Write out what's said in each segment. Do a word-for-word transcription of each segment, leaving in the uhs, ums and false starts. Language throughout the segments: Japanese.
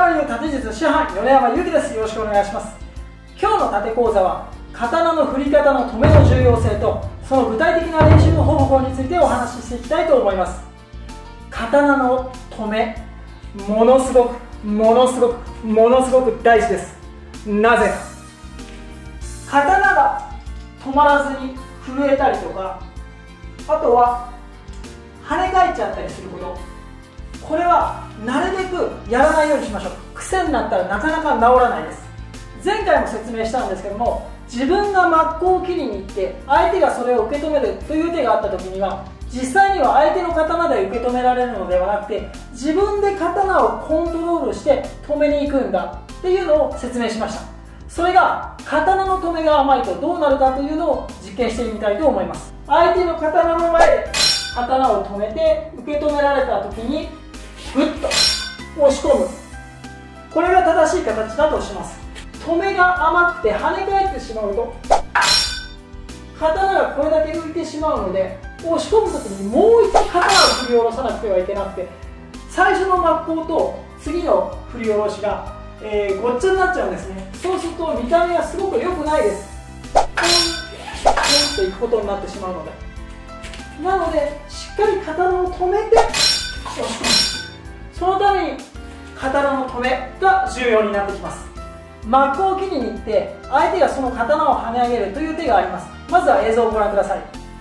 まりの盾術師範米山祐希です。よろしくお願いします。今日の盾講座は刀の振り方の止めの重要性とその具体的な練習の方法についてお話ししていきたいと思います。刀の止め、ものすごくものすごくものすごく大事です。なぜか、刀が止まらずに震えたりとか、あとは跳ね返っちゃったりすること、これはなるべくやらないようにしましょう。癖になったらなかなか治らないです。前回も説明したんですけども、自分が真っ向を切りに行って相手がそれを受け止めるという手があった時には、実際には相手の刀で受け止められるのではなくて、自分で刀をコントロールして止めに行くんだっていうのを説明しました。それが刀の止めが甘いとどうなるかというのを実験してみたいと思います。相手の刀の前で刀を止めて受け止められた時にグッと押し込む、これが正しい形だとします。止めが甘くて跳ね返ってしまうと刀がこれだけ浮いてしまうので、押し込む時にもう一度刀を振り下ろさなくてはいけなくて、最初の真っ向と次の振り下ろしが、えー、ごっちゃになっちゃうんですね。そうすると見た目はすごく良くないです。ポンポンといくことになってしまうので、なのでしっかり刀を止めて押し込む。そのために刀の止めが重要になってきます。真っ向を切りに行って相手がその刀を跳ね上げるという手があります。まずは映像をご覧ください。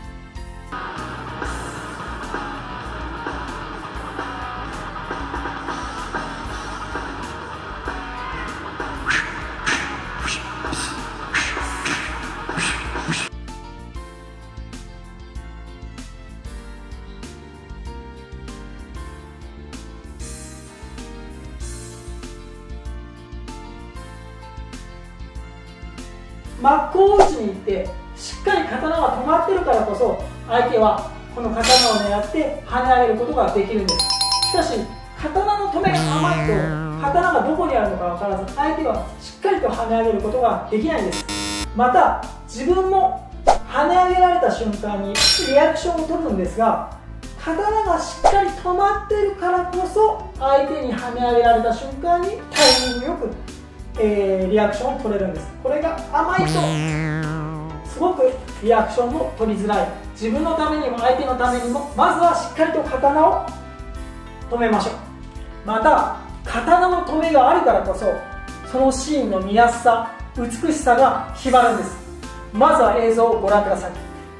真っ向を打ちに行ってしっかり刀が止まってるからこそ、相手はこの刀を狙って跳ね上げることができるんです。しかし刀の止めが甘いと刀がどこにあるのか分からず、相手はしっかりと跳ね上げることができないんです。また自分も跳ね上げられた瞬間にリアクションを取るんですが、刀がしっかり止まってるからこそ相手に跳ね上げられた瞬間にタイミングよくえー、リアクションを取れるんです。これが甘いとすごくリアクションも取りづらい。自分のためにも相手のためにも、まずはしっかりと刀を止めましょう。また刀の止めがあるからこそ、そのシーンの見やすさ、美しさが決まるんです。まずは映像をご覧ください。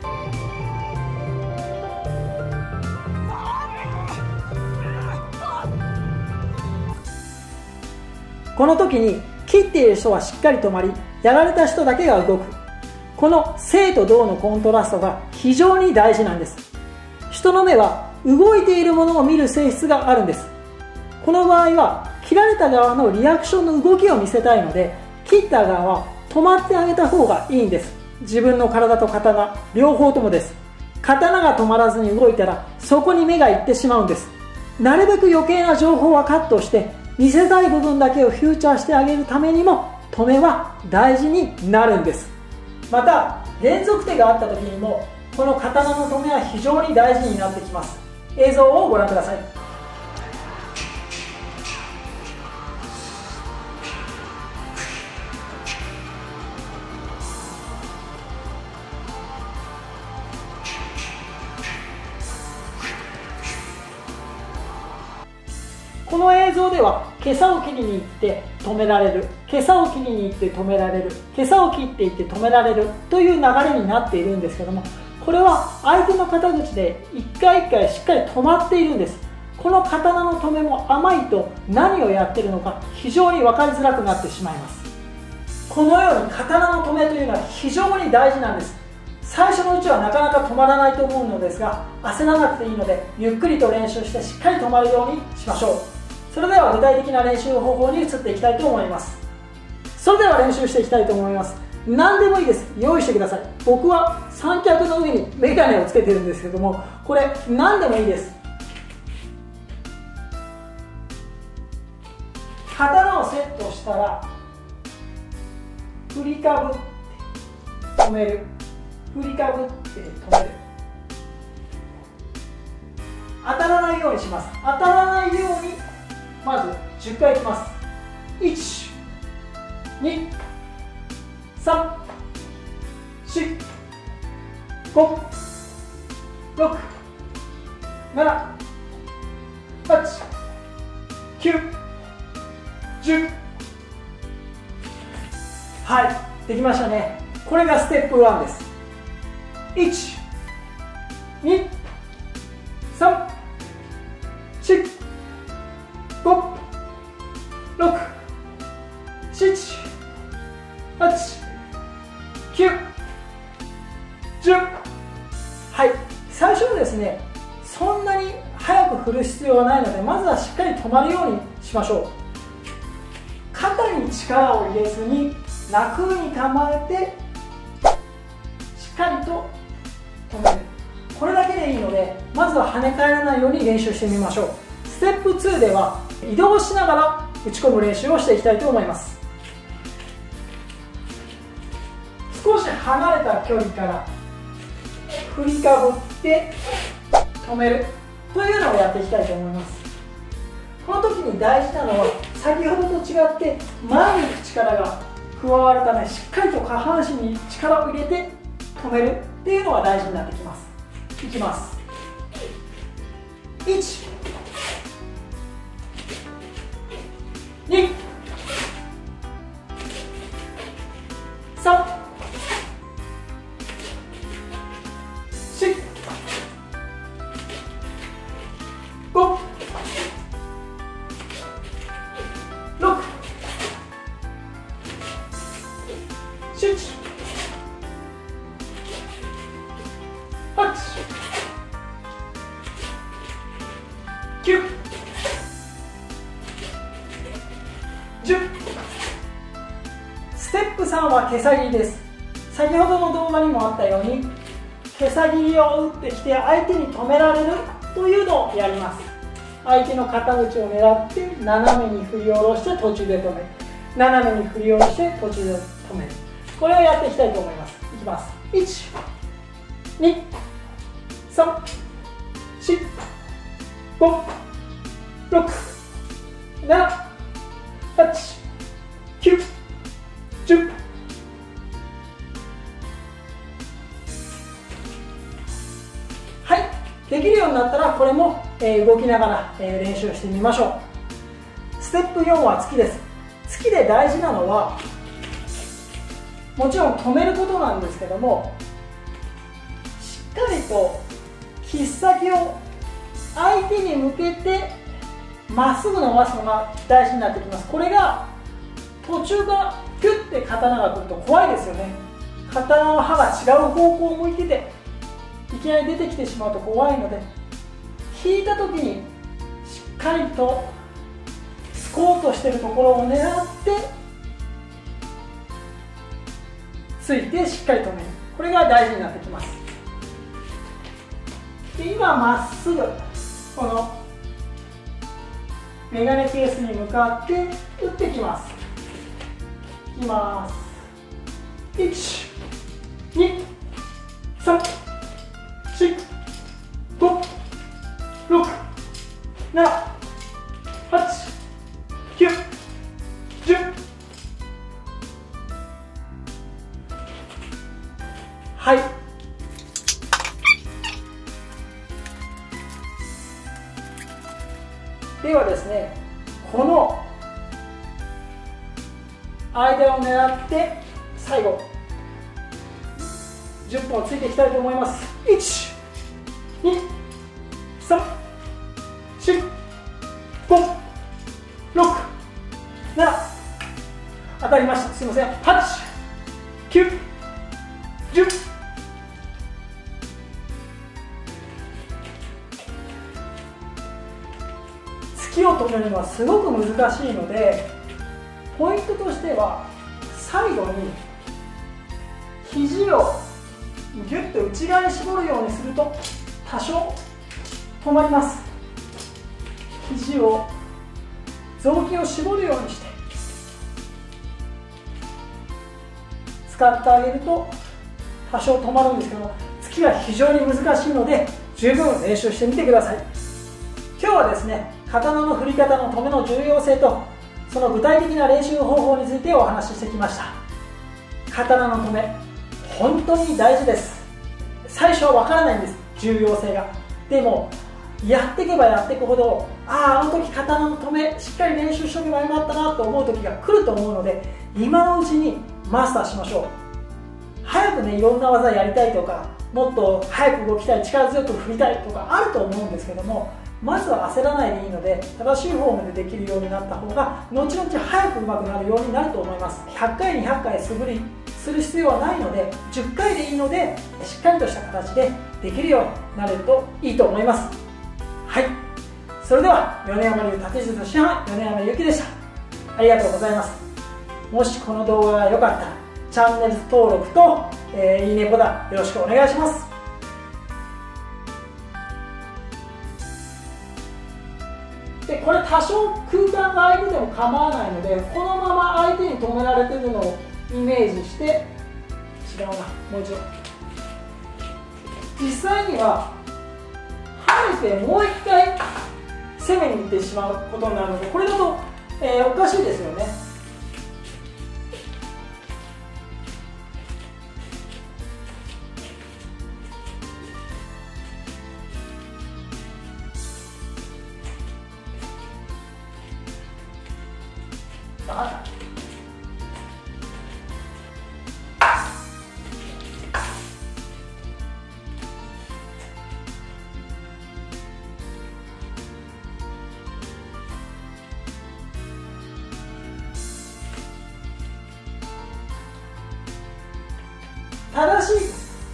この時に切っている人はしっかり止まり、やられた人だけが動く。この静と動のコントラストが非常に大事なんです。人の目は動いているものを見る性質があるんです。この場合は切られた側のリアクションの動きを見せたいので、切った側は止まってあげた方がいいんです。自分の体と刀両方ともです。刀が止まらずに動いたらそこに目がいってしまうんです。なるべく余計な情報はカットして見せたい部分だけをフューチャーしてあげるためにも止めは大事になるんです。また連続手があった時にもこの刀の止めは非常に大事になってきます。映像をご覧ください。この映像では袈裟を切りに行って止められる、袈裟を切りに行って止められる、袈裟を切っていって止められるという流れになっているんですけども、これは相手の肩口で一回一回しっかり止まっているんです。この刀の止めも甘いと何をやっているのか非常に分かりづらくなってしまいます。このように刀の止めというのは非常に大事なんです。最初のうちはなかなか止まらないと思うのですが、焦らなくていいのでゆっくりと練習してしっかり止まるようにしましょう。それでは具体的な練習方法に移っていきたいと思います。それでは練習していきたいと思います。何でもいいです。用意してください。僕は三脚の上にメガネをつけてるんですけども、これ何でもいいです。刀をセットしたら振りかぶって止める、振りかぶって止める、当たらないようにします。当たらないようにまずじゅっかいいきます。 いち、に、さん、し、ご、ろく、なな、はち、きゅう、じゅう。はい、できましたね。これがステップワンです。いち、に、さん、よん、ご、ろく、なな、はち、きゅう、じゅう。はい、最初はですね、そんなに早く振る必要はないので、まずはしっかり止まるようにしましょう。肩に力を入れずに楽に構えてしっかりと止める、これだけでいいので、まずは跳ね返らないように練習してみましょう。ステップツーでは移動しながら打ち込む練習をしていきたいと思います。少し離れた距離から振りかぶって止めるというのをやっていきたいと思います。この時に大事なのは、先ほどと違って前に行く力が加わるため、しっかりと下半身に力を入れて止めるっていうのが大事になってきます。いきます。いち、に、さん、し、ご、ろく、しち、はち、きゅう、じゅう。ステップさんは毛先です。先ほどの動画にもあったように、毛先を打ってきて相手に止められるというのをやります。相手の肩口を狙って斜めに振り下ろして途中で止める、斜めに振り下ろして途中で止める、これをやっていきたいと思います。いきます。いち、に、さん、し、ご、ろく、なな、はち、きゅう、じゅう。はい、できるようになったらこれも、えー、動きながら、えー、練習してみましょう。ステップよんは突きです。突きで大事なのはもちろん止めることなんですけども、しっかりと切っ先を相手に向けてまっすぐ伸ばすのが大事になってきます。これが途中からギュッて刀が来ると怖いですよね。刀の刃が違う方向を向いてていきなり出てきてしまうと怖いので、引いた時にしっかりと突こうとしているところを狙ってついてしっかり止める、これが大事になってきます。で今まっすぐこのメガネケースに向かって打ってきます。いきます。いち、に、さん、し、ご、ろく、なな、はち、きゅう、じゅう。はい。ではですね、この間を狙って最後じゅっぽんついていきたいと思います。いち、に、さん、し、ご、ろく、なな、当たりました、すいません、はち、きゅう、じゅう。突きを止めるのはすごく難しいので、ポイントとしては最後に肘をギュッと内側に絞るようにすると多少止まります。肘を雑巾を絞るようにして使ってあげると多少止まるんですけど、突きは非常に難しいので十分練習してみてください。今日はですね、刀の振り方の止めの重要性とその具体的な練習方法についてお話ししてきました。刀の止め、本当に大事です。最初は分からないんです、重要性が。でもやっていけばやっていくほど、ああ、あの時刀の止めしっかり練習しとけばよかったなと思う時が来ると思うので、今のうちにマスターしましょう。早くね、いろんな技やりたいとか、もっと早く動きたい、力強く振りたいとかあると思うんですけども、まずは焦らないでいいので、正しいフォームでできるようになった方が後々早く上手くなるようになると思います。ひゃっかいにひゃっかい素振りする必要はないので、じゅっかいでいいのでしっかりとした形でできるようになれるといいと思います。はい、それでは米山流立術師範米山由紀でした。ありがとうございます。もしこの動画が良かったらチャンネル登録と、えー、いいねボタンよろしくお願いします。でこれ多少空間が空いてても構わないので、このまま相手に止められてるのをイメージして、違うな、もう一度。実際には跳ねてもう一回攻めに行ってしまうことになるので、これだと、えー、おかしいですよね。正しい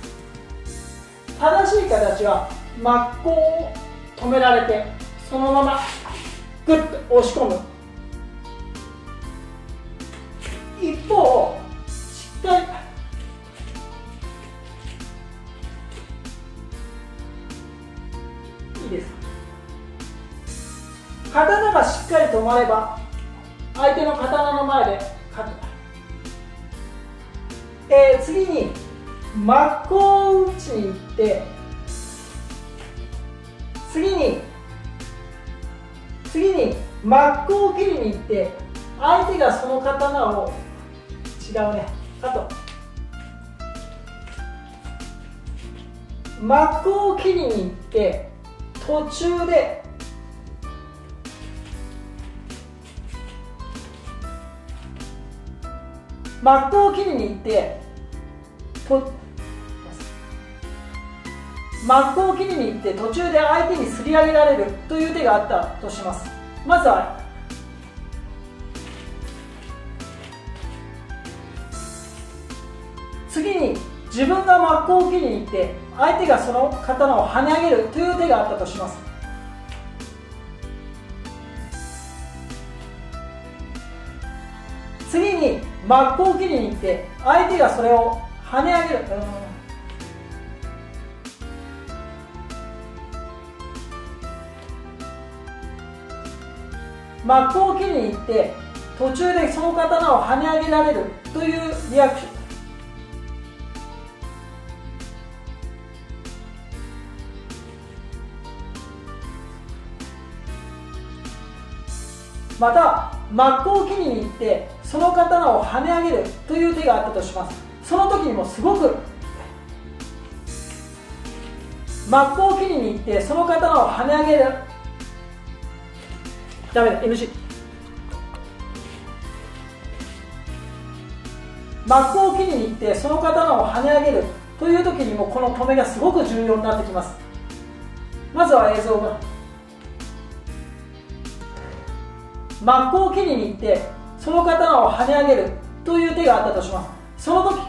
正しい形は真っ向を止められて、そのままグッと押し込む。一方しっかりいいですか、刀がしっかり止まれば相手の刀の前で勝つ。えー、次に真っ向打ちに行って、次に次に真っ向を切りに行って、相手がその刀を違うね、あと真っ向を切りに行って途中で真っ向を切りに行ってと真っ向を切りに行って途中で相手にすり上げられるという手があったとします。まずは次に自分が真っ向を切りに行って相手がその刀を跳ね上げるという手があったとします。次に真っ向を切りに行って相手がそれを跳ね上げる、真っ向を切りに行って途中でその刀を跳ね上げられるというリアクション。また真っ向を切りに行ってその刀を跳ね上げるという手があったとします。その時にもすごく真っ向を切りに行ってその刀を跳ね上げる、ダメだ エヌジー、 真っ向を切りに行ってその刀を跳ね上げるという時にもこの止めがすごく重要になってきます。まずは映像が真っ向を切りに行ってその刀を跳ね上げるという手があったとします。その時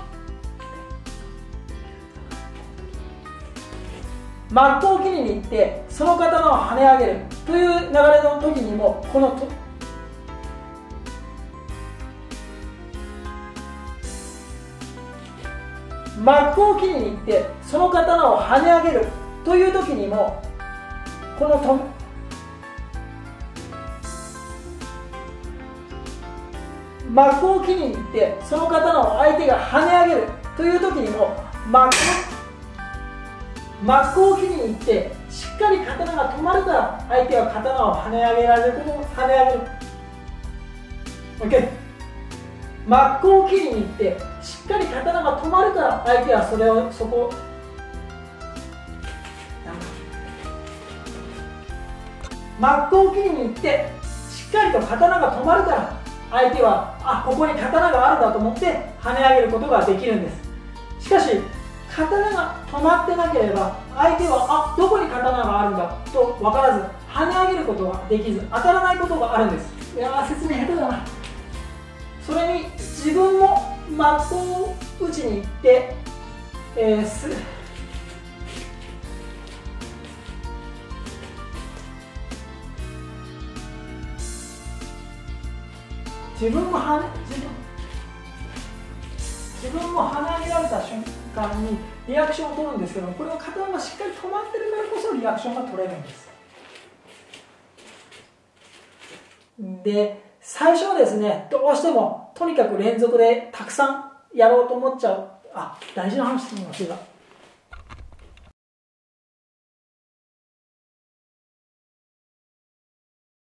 真っ向を切りに行ってその刀を跳ね上げるという流れの時にもこのと真っ向を切りに行ってその刀を跳ね上げるという時にもこのと真っ向を切りに行ってその刀を相手が跳ね上げるという時にも真っ真っ向を切りに行ってしっかり刀が止まるから相手は刀を跳ね上げられることを跳ね上げる OK。真っ向を切りに行ってしっかり刀が止まるから相手はそれをそこを真っ向を切りに行ってしっかりと刀が止まるから相手はあここに刀があるんだと思って跳ね上げることができるんです。しかし刀が止まってなければ相手はあどこに刀があるんだと分からず跳ね上げることができず当たらないことがあるんです。いやー説明下手だな。それに自分も真っ向打ちに行って、えー、す自分もはね自分自分も跳ね上げられた瞬間にリアクションを取るんですけども、これは刀がしっかり止まってるからこそリアクションが取れるんです。で最初はですねどうしてもとにかく連続でたくさんやろうと思っちゃう。あ大事な話してみますが